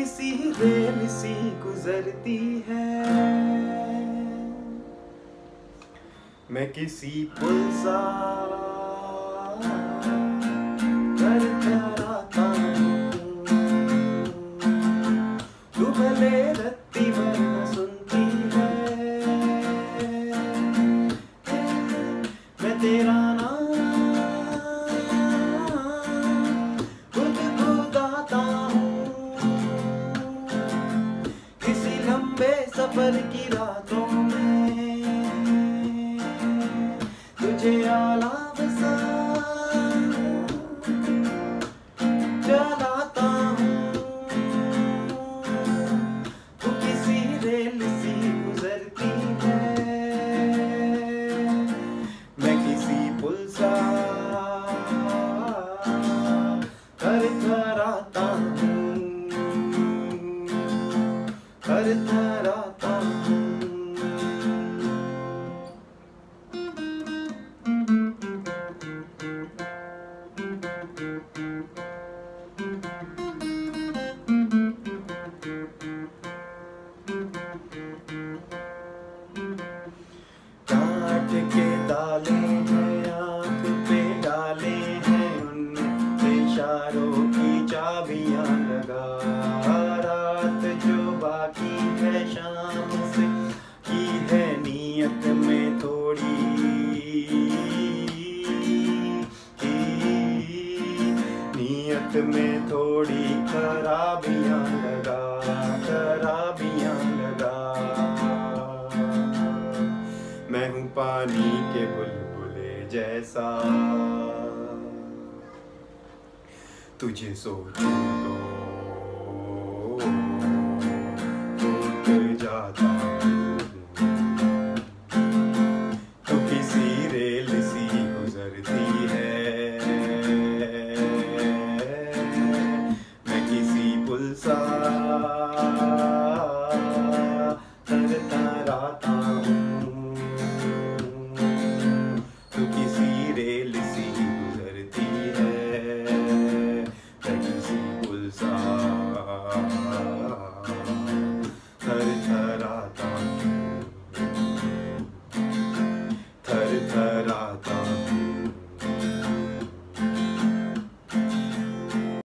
किसी रेल सी गुजरती है, मैं किसी पुल सा करता हूँ। तू भले रत्ती भर न सुनती है, मैं तेरा नाम खुद गाता हूँ। किसी लंबे सफर की रातों में तुझे आलाप सा चलाता हूँ। तू किसी रेल सी गुजरती है, मैं किसी पुल सा थरथराता हूँ, थरथराता हूँ। काट के डाले हैं आँख पे डाले हैं, उनमें इशारों की चाबियां लगा। रात जो बाकी है शाम से की है नीयत में थोड़ी, नीयत में थोड़ी खराबियां लगा, खराबियां लगा। मैं हूँ पानी के बुलबुले जैसा, तुझे सोचूं तो